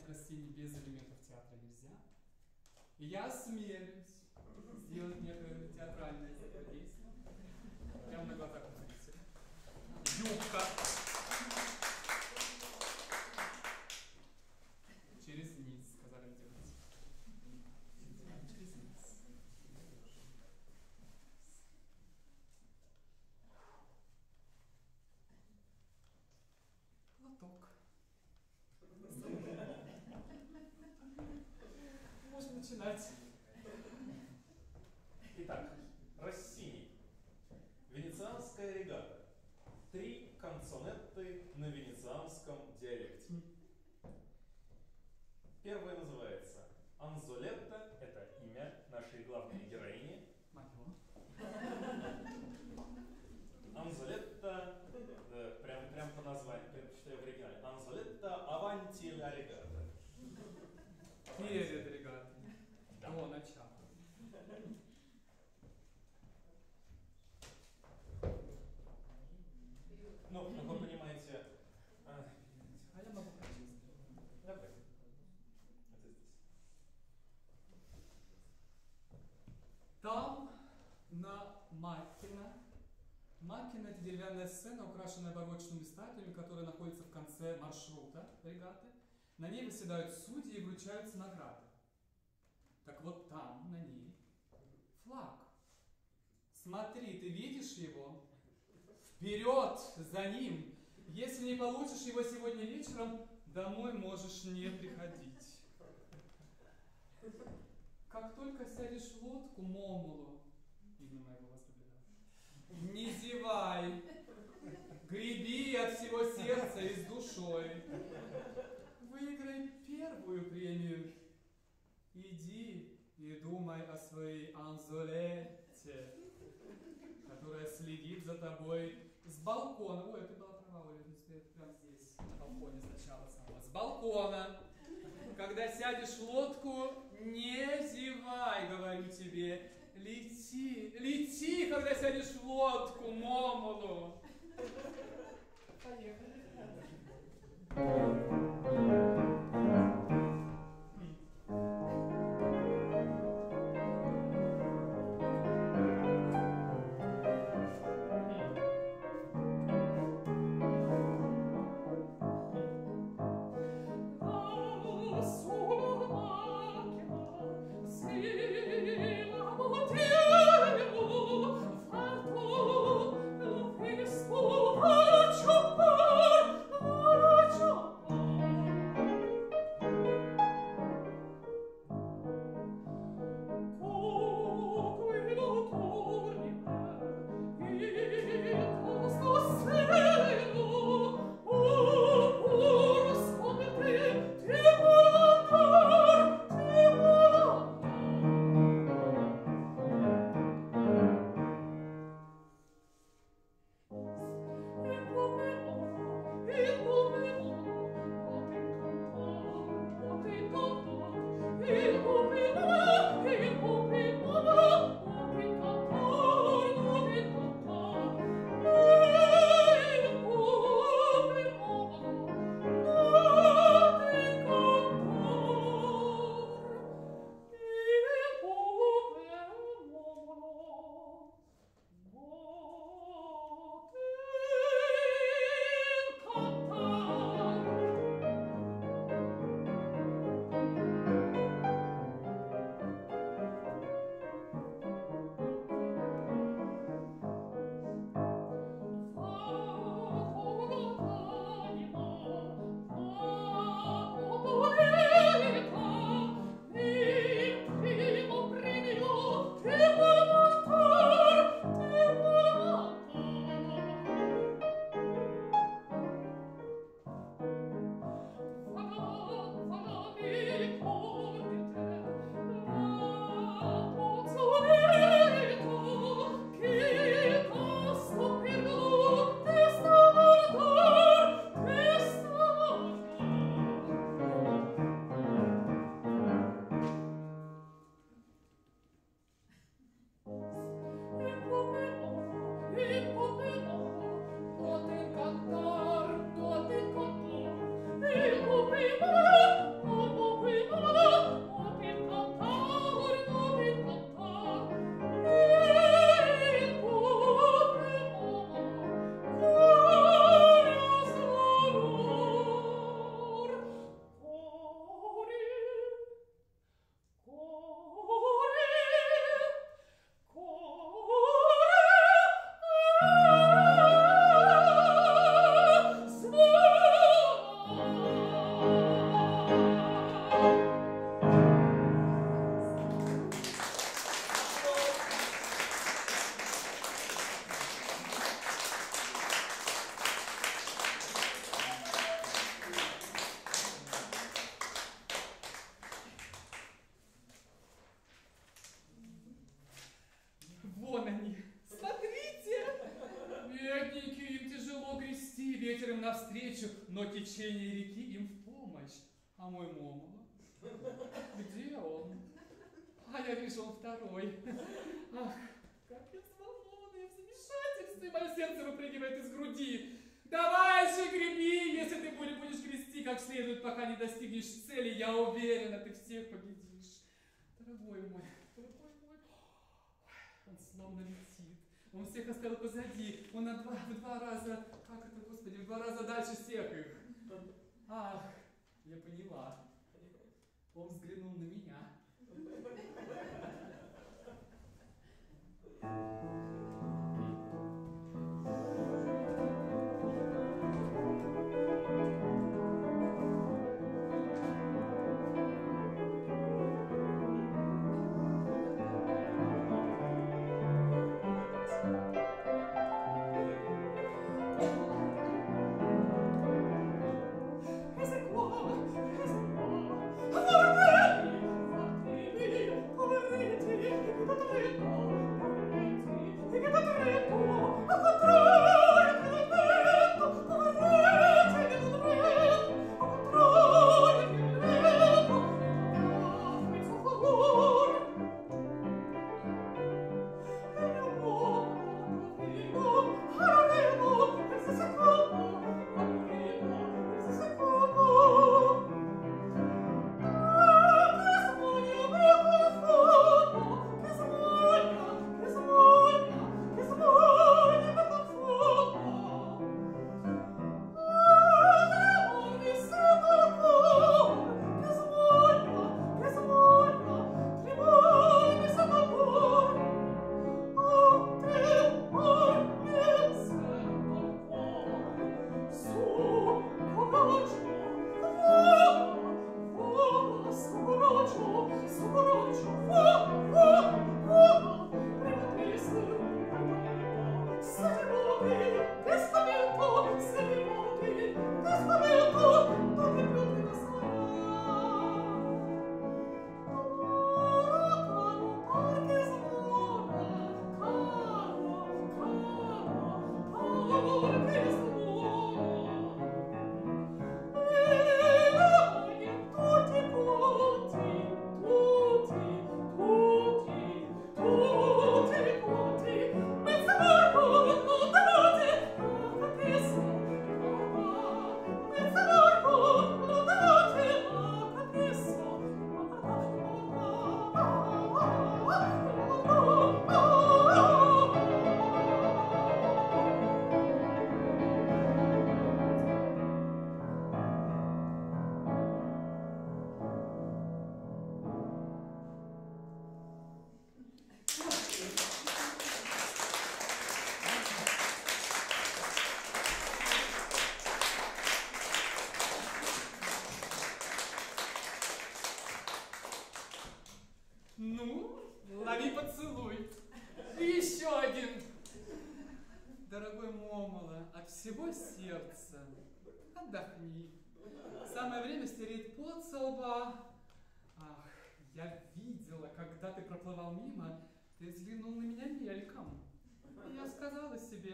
на сцене без элементов театра нельзя. И я осмелюсь сделать некое театральное действие. Прямо на глазах у зрителя. Юбка. Через низ, сказали делать. Через низ. Платок. Можно начинать. Итак, Россини. Венецианская регата. 3 канцонетты на венецианском диалекте. Первая называется Анзолетта. Это имя нашей главной героини. Анзолетта, прям по названию, предпочитаю в оригинале. Анзолетта аванти ла регата. Перед регатой. Да. До начала. Ну, как вы понимаете... А я могу прочесть. Давай. Это здесь. Там, на Маккино. Маккино — это деревянная сцена, украшенная барочными статуями, которая находится в конце маршрута регаты. На ней выседают судьи и вручаются награды. Так вот там, на ней, флаг. Смотри, ты видишь его? Вперед за ним! Если не получишь его сегодня вечером, домой можешь не приходить. Как только сядешь в лодку, Момолу, имя моего возлюбленного, не зевай, греби от всего сердца и с душой. Выиграй первую премию. Иди и думай о своей Анзолетте, которая следит за тобой с балкона. Ой, ты была права, Оля, прямо здесь, на балконе сначала самого. С балкона. Когда сядешь в лодку, не зевай, говорю тебе. Лети, лети, когда сядешь в лодку, Момолу. Поехали. Oh ветер им навстречу, но течение реки им в помощь. А мой Момоло? Где он? А я вижу, он второй. Ах, как я свободна, я в замешательстве, мое сердце выпрыгивает из груди. Давай же греби, если ты будешь грести как следует, пока не достигнешь цели, я уверена, ты всех победишь. Дорогой мой, он словно летит. Он всех оставил позади. Он в два раза, как это, Господи, в 2 раза дальше всех их. Ах, я поняла. Он взглянул на меня. Ну, лови поцелуй. И еще один. Дорогой Момоло, от всего сердца отдохни. Самое время стереть пот со лба. Ах, я видела, когда ты проплывал мимо, ты взглянул на меня мельком. И я сказала себе,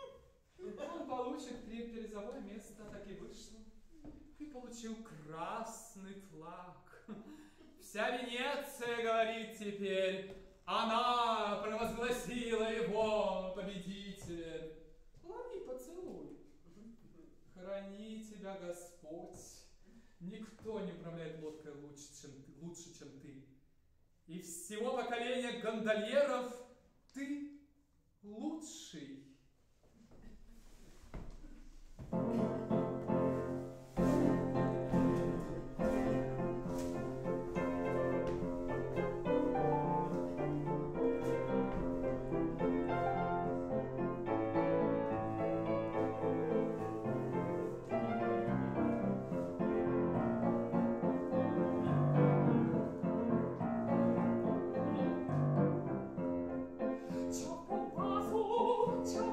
он получит призовое место, так и вышло. Ты получил красный флаг. Вся Венеция говорит теперь, она провозгласила его победителем. Лови поцелуй. Храни тебя Господь. Никто не управляет лодкой лучше, чем ты. И всего поколения гондольеров ты лучший. Ciao,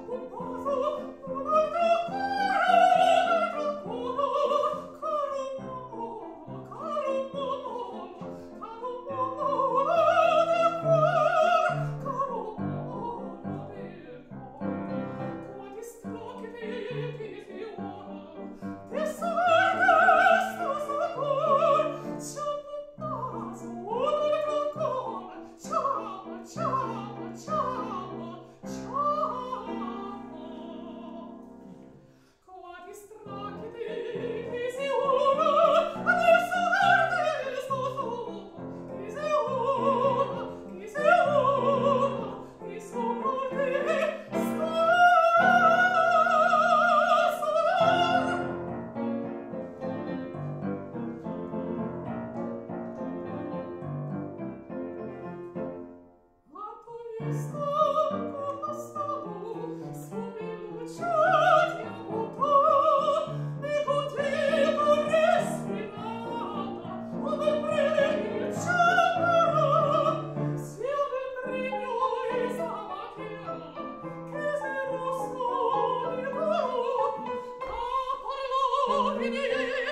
Venire